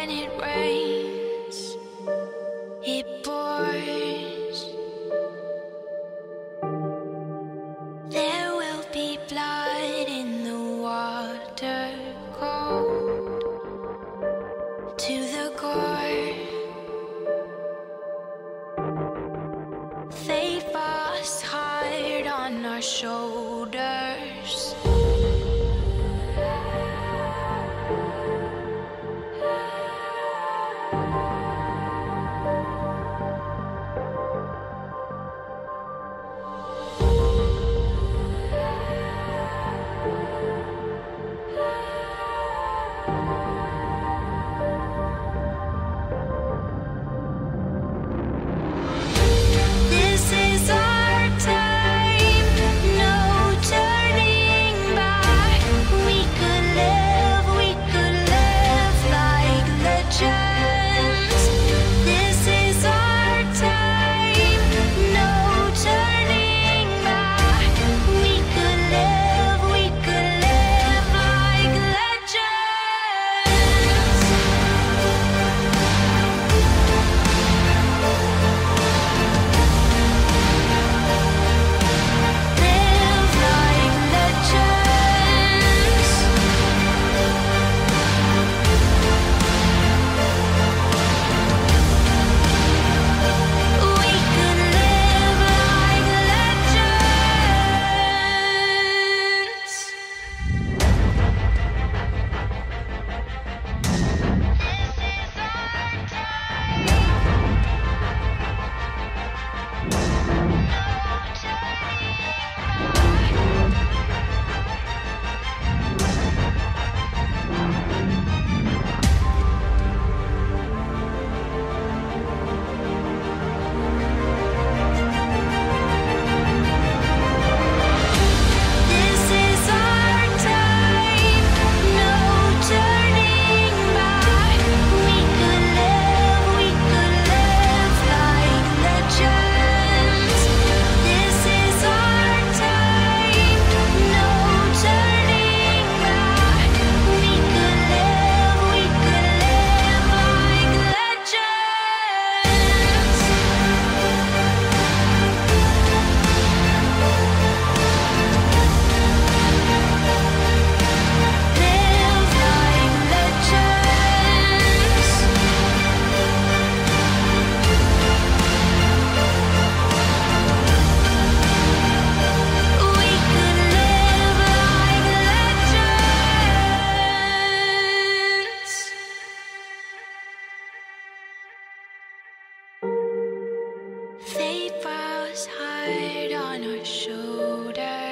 when it rains, it pours. There will be blood in the water, cold to the core. They pass hard on our shoulders. This is our time, no turning back. We could live like legends. This is our time, no turning back. We could live like legends. Live like legends. We could live like legends. This is our time, no turning back. We could live like legends. This is our time, no turning back. We could live like legends. Live like legends. We could live like legends. They pass hard on our shoulders.